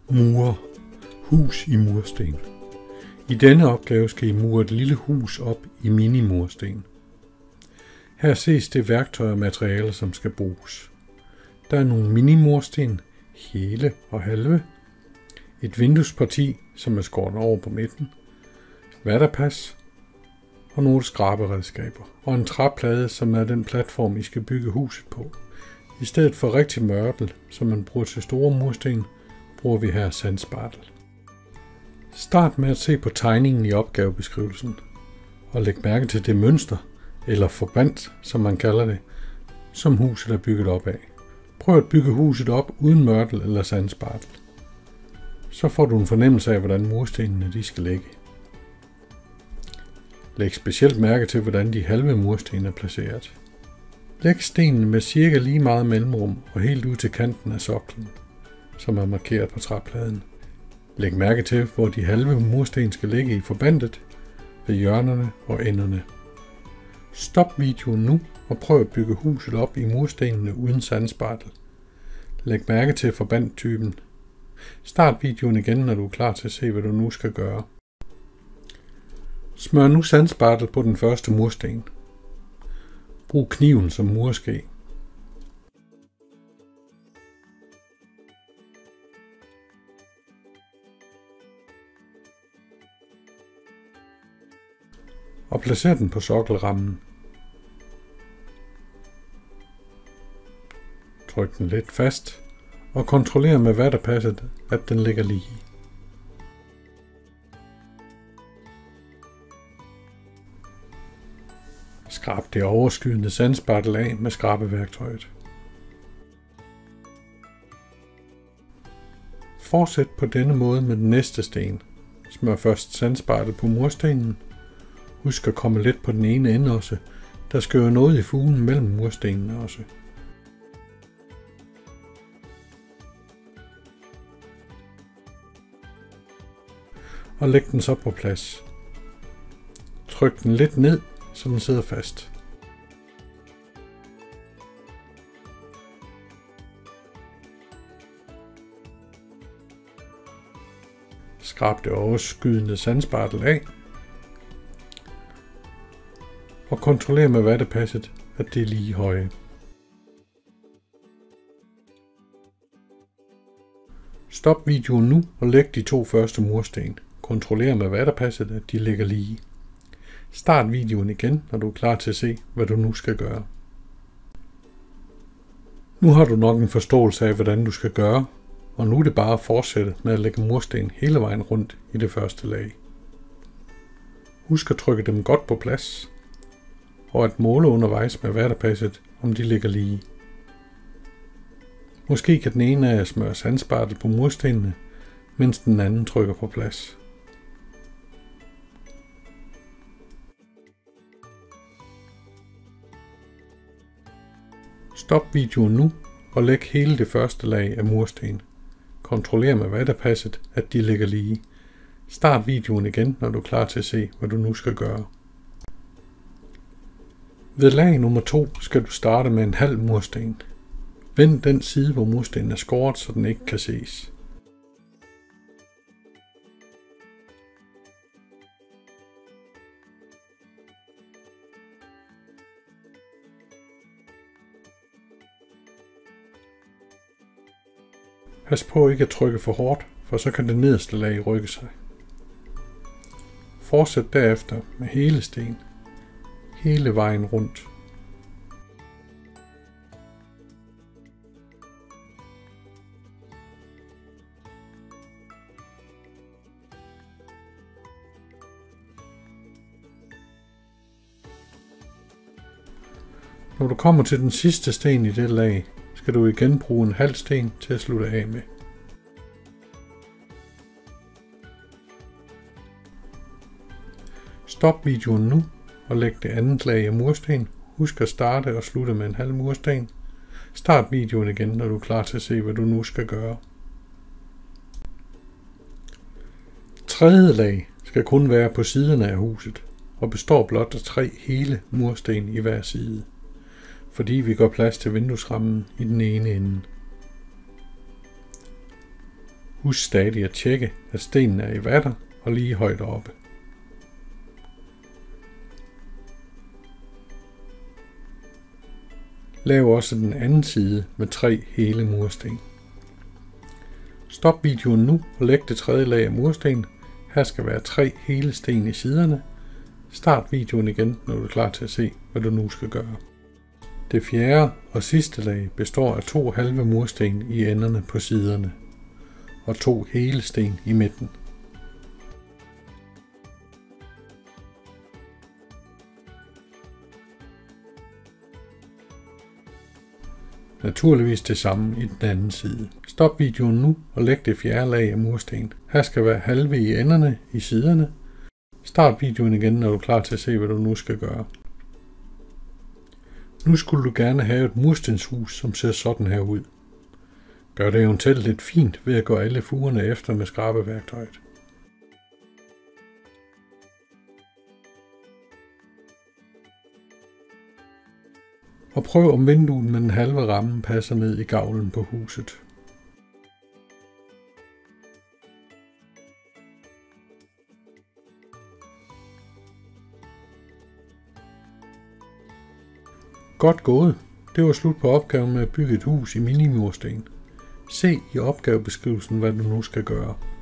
Mure. Hus i mursten. I denne opgave skal I mure et lille hus op i mini-mursten. Her ses det værktøj og materialer, som skal bruges. Der er nogle mini-mursten, hele og halve, et vinduesparti, som er skåret over på midten, vatterpas og nogle skraberedskaber, og en træplade, som er den platform, I skal bygge huset på. I stedet for rigtig mørtel, som man bruger til store mursten, bruger vi her sandspartel. Start med at se på tegningen i opgavebeskrivelsen, og læg mærke til det mønster, eller forband, som man kalder det, som huset er bygget op af. Prøv at bygge huset op uden mørtel eller sandspartel. Så får du en fornemmelse af, hvordan murstenene de skal ligge. Læg specielt mærke til, hvordan de halve mursten er placeret. Læg stenen med cirka lige meget mellemrum og helt ud til kanten af soklen, som er markeret på træpladen. Læg mærke til, hvor de halve mursten skal ligge i forbandet, ved hjørnerne og enderne. Stop videoen nu og prøv at bygge huset op i murstenene uden sandspartel. Læg mærke til forbandtypen. Start videoen igen, når du er klar til at se, hvad du nu skal gøre. Smør nu sandspartel på den første mursten. Brug kniven som murske. Og placer den på sokkelrammen. Tryk den lidt fast og kontroller med vatterpasset, at den ligger lige. Skrab det overskydende sandspartel af med skrabeværktøjet. Fortsæt på denne måde med den næste sten. Smør først sandspartel på murstenen. Husk at komme lidt på den ene ende også. Der skal jo noget i fugen mellem murstenene også. Og læg den så på plads. Tryk den lidt ned, så den sidder fast. Skrab det overskydende sandspartel af. Og kontroller med vatterpasset, at det er lige høje. Stop videoen nu og læg de to første mursten. Kontroller med vatterpasset, at de ligger lige. Start videoen igen, når du er klar til at se, hvad du nu skal gøre. Nu har du nok en forståelse af, hvordan du skal gøre, og nu er det bare at fortsætte med at lægge mursten hele vejen rundt i det første lag. Husk at trykke dem godt på plads, og at måle undervejs med vatterpasset, om de ligger lige. Måske kan den ene af jer smøre sandspartel på murstenene, mens den anden trykker på plads. Stop videoen nu og læg hele det første lag af mursten. Kontroller med vatterpasset, at de ligger lige. Start videoen igen, når du er klar til at se, hvad du nu skal gøre. Ved lag nummer 2 skal du starte med en halv mursten. Vend den side, hvor murstenen er skåret, så den ikke kan ses. Pas på ikke at trykke for hårdt, for så kan det nederste lag rykke sig. Fortsæt derefter med hele sten, hele vejen rundt. Når du kommer til den sidste sten i det lag, skal du igen bruge en halv sten til at slutte af med. Stop videoen nu og læg det andet lag af mursten. Husk at starte og slutte med en halv mursten. Start videoen igen, når du er klar til at se, hvad du nu skal gøre. Tredje lag skal kun være på siderne af huset og består blot af 3 hele mursten i hver side, fordi vi gør plads til vinduesrammen i den ene ende. Husk stadig at tjekke, at stenen er i vater og lige højt oppe. Lav også den anden side med 3 hele mursten. Stop videoen nu og læg det tredje lag af mursten. Her skal være 3 hele sten i siderne. Start videoen igen, når du er klar til at se, hvad du nu skal gøre. Det fjerde og sidste lag består af 2 halve mursten i enderne på siderne og 2 hele sten i midten. Naturligvis det samme i den anden side. Stop videoen nu og læg det fjerde lag af mursten. Her skal være halve i enderne i siderne. Start videoen igen, når du er klar til at se, hvad du nu skal gøre. Nu skulle du gerne have et murstenshus, som ser sådan her ud. Gør det eventuelt lidt fint ved at gå alle fugerne efter med skrabeværktøjet. Og prøv om vinduet med den halve ramme passer ned i gavlen på huset. Godt gået. Det var slut på opgaven med at bygge et hus i minimursten. Se i opgavebeskrivelsen, hvad du nu skal gøre.